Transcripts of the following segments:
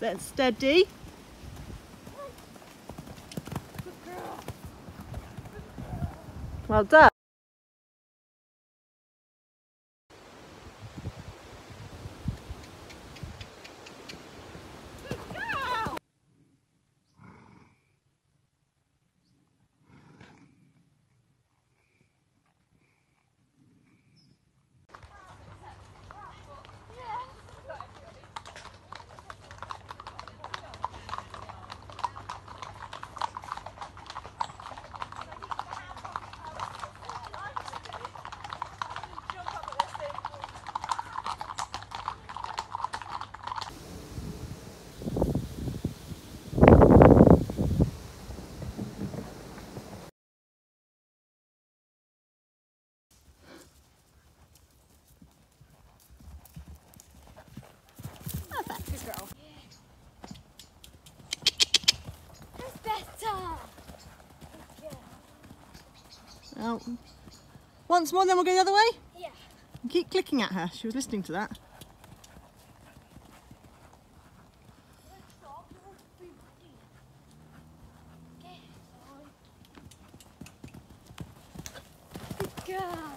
Then steady. Well done. Well, once more, then we'll go the other way? Yeah. And keep clicking at her. She was listening to that. Good girl.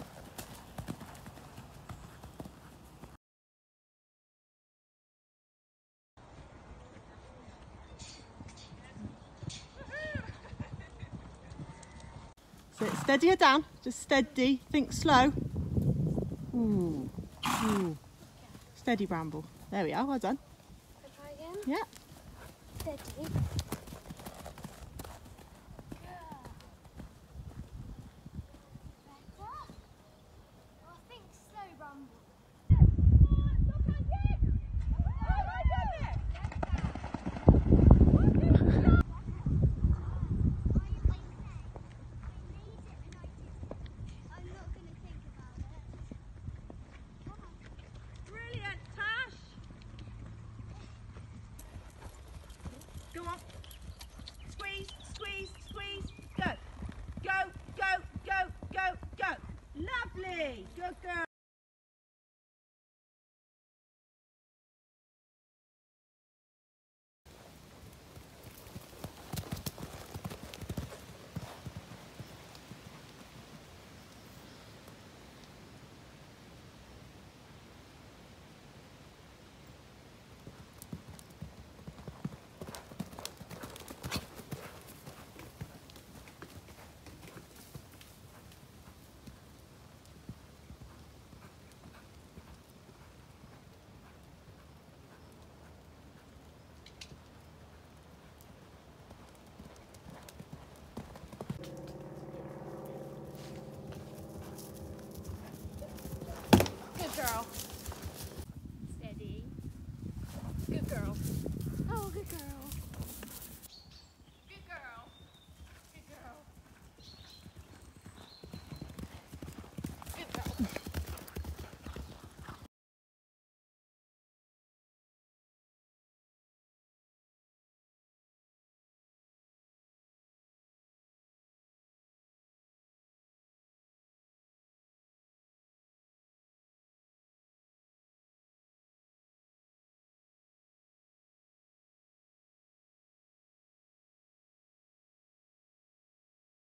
So steady her down. Just steady. Think slow. Ooh. Ooh. Steady, Bramble. There we are. Well done. Can I try again? Yeah. Steady. Go on. Squeeze, squeeze, squeeze. Go. Go, go, go, go, go. Lovely. Good girl.